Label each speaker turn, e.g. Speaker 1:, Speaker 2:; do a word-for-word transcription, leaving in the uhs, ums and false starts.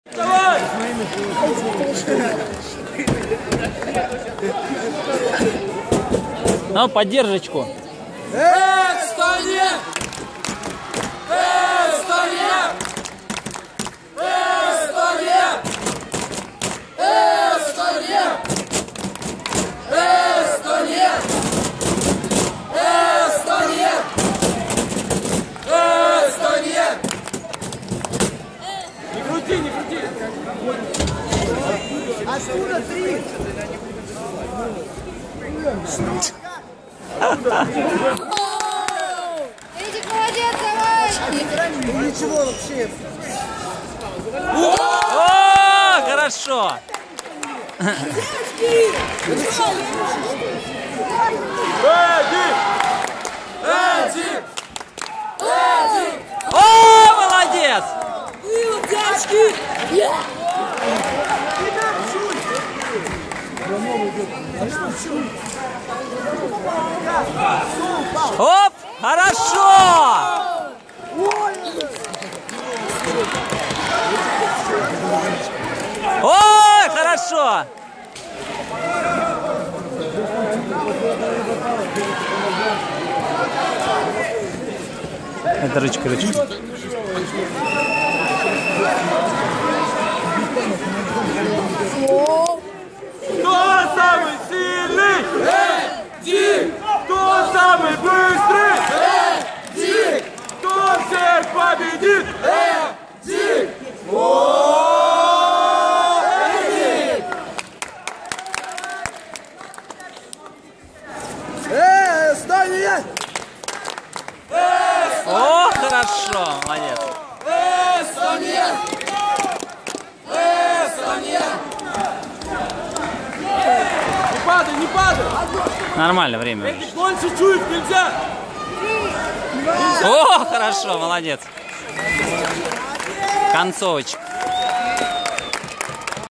Speaker 1: Давай!
Speaker 2: Ну, поддержечку.
Speaker 1: Эстония! Эстония! Эстония! Эстония! Эстония! Эстония! Эстония! Не крути, не крути!
Speaker 3: Откуда три?
Speaker 4: Эдик, молодец, давай!
Speaker 3: Ничего вообще.
Speaker 2: О, хорошо.
Speaker 1: Эдик! Эдик! Эдик!
Speaker 2: О, молодец. Оп, хорошо. Ой, хорошо. Это ручка, ручка.
Speaker 1: Кто самый сильный? Эдик! Кто самый быстрый? Эдик! Кто всех победит? Эдик! О, Эдик!
Speaker 3: Эстония!
Speaker 2: О, хорошо, молодец.
Speaker 1: Эстония! Эстония! Не падай, не падай!
Speaker 2: Нормально время.
Speaker 1: Эдик, вон чуть-чуть, нельзя!
Speaker 2: О, хорошо, молодец. Концовочка.